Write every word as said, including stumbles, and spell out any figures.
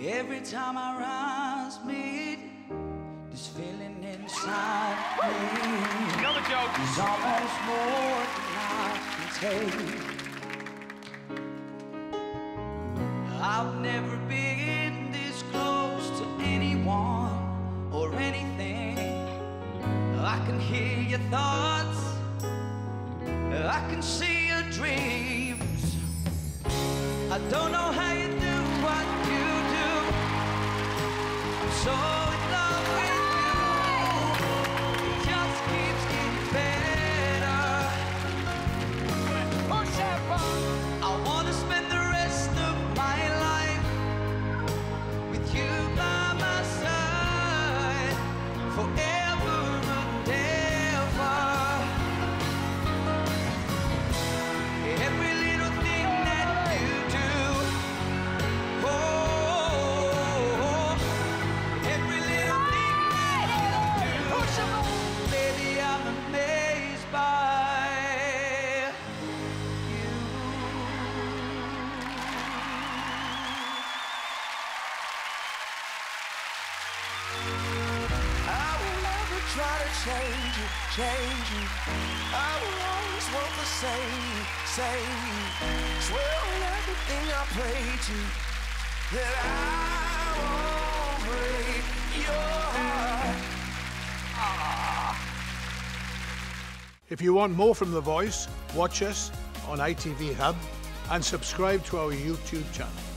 Every time our eyes meet, this feeling inside me Another joke. is almost more than I can take. I've never been this close to anyone or anything. I can hear your thoughts, I can see your dreams. I don't know how you do what you do. I'm so in love with you. It just keeps getting better. Push that button. I wanna spend the rest of my life with you by my side, forever and ever. Every little thing that you do, oh, every little thing that you do, baby, I'm amazed by you. I will never try to change you, change you. I will always want the same, same. Swear on everything I pray to that I won't break your heart. Ah. If you want more from The Voice, watch us on I T V Hub and subscribe to our YouTube channel.